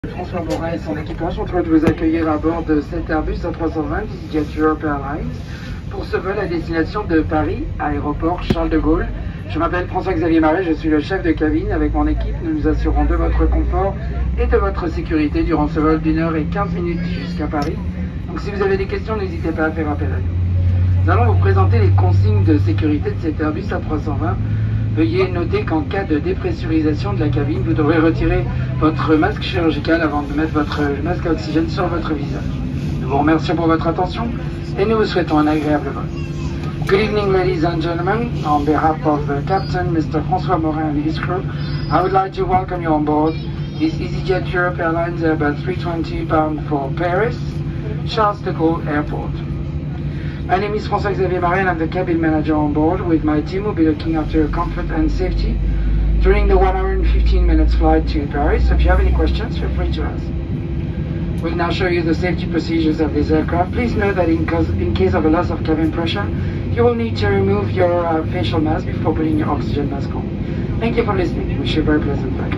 François Morin et son équipage sont heureux de vous accueillir à bord de cet Airbus A320 EasyJet Europe Airlines pour ce vol à destination de Paris, aéroport Charles de Gaulle. Je m'appelle François-Xavier Marais, je suis le chef de cabine. Avec mon équipe, nous nous assurons de votre confort et de votre sécurité durant ce vol d'1h15 jusqu'à Paris. Donc si vous avez des questions, n'hésitez pas à faire appel à nous. Nous allons vous présenter les consignes de sécurité de cet Airbus A320. Veuillez noter qu'en cas de dépressurisation de la cabine, vous devrez retirer votre masque chirurgical avant de mettre votre masque à oxygène sur votre visage. Nous vous remercions pour votre attention et nous vous souhaitons un agréable vol. Good evening, ladies and gentlemen. On behalf of the captain, Mr. François Morin and his crew, I would like to welcome you on board this EasyJet Europe Airlines Airbus 320 bound for Paris, Charles de Gaulle Airport. My name is François-Xavier Marais and I'm the cabin manager on board. With my team, we'll be looking after your comfort and safety during the 1 hour and 15 minutes flight to Paris. So if you have any questions, feel free to ask. We'll now show you the safety procedures of this aircraft. Please note that in case of a loss of cabin pressure, you will need to remove your facial mask before putting your oxygen mask on. Thank you for listening. Wish you a very pleasant flight.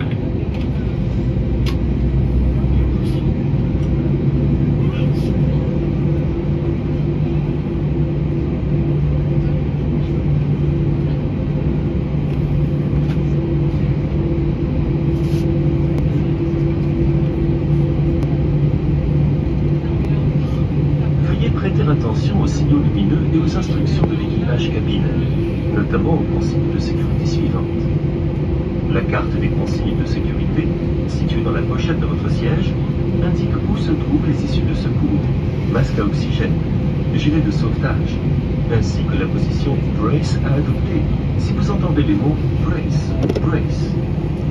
Prêtez attention aux signaux lumineux et aux instructions de l'équipage cabine, notamment aux consignes de sécurité suivantes. La carte des consignes de sécurité, située dans la pochette de votre siège, indique où se trouvent les issues de secours, masque à oxygène, gilet de sauvetage, ainsi que la position Brace à adopter si vous entendez les mots Brace, Brace.